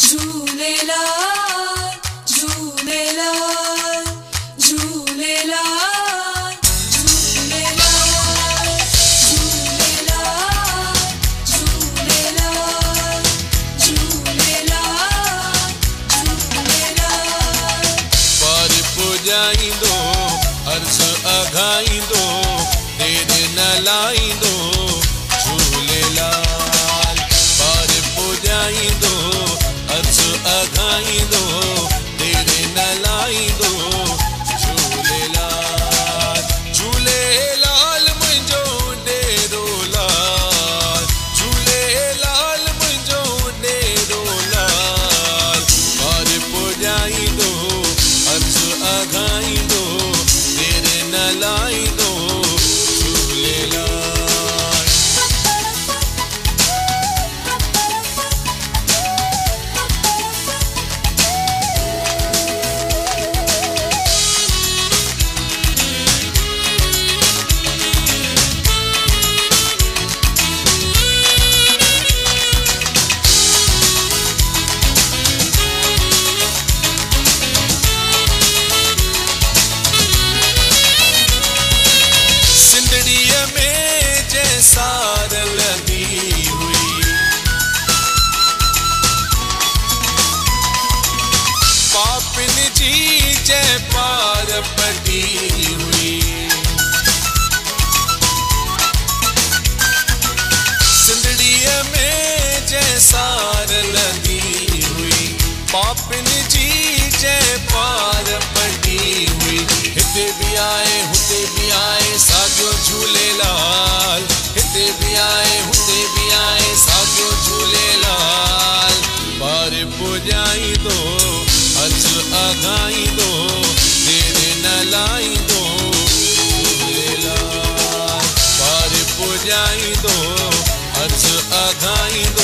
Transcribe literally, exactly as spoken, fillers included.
झूलेलाल झूलेलाल झूलेलाल झूलेलाल झूलेलाल झूलेलाल झूलेलाल झूलेलाल पार पुजाईंदो अर्ज़ अघाईंदो देर न लाईंदो झूलेलाल पार पुजाईंदो अर्ज़ अघाईंदो देर न लाईंदो झूलेलाल झूलेलाल मुंहिंजो डेरो लाल झूलेलाल मुंहिंजो डेरो लाल पार पुजाईंदो अर्ज़ अघाईंदो देर न लाईंदो झूलेलाल सिंधड़ीअ में जैसार लगी हुई पापिन जी जय पार पटी हुई सिंधड़ीअ में जैसार लगी हुई पापिन जी जय पार पटी हुई हिते भी आए हुते भी आए साॻियो झूलेलाल हिते भी आए हुते भी आए साॻियो झूलेलाल पार पुॼाईंदो अर्ज़ अघाईंदो देर न लाईंदो झूलेलाल पार पुॼाईंदो अर्ज़ अघाईंदो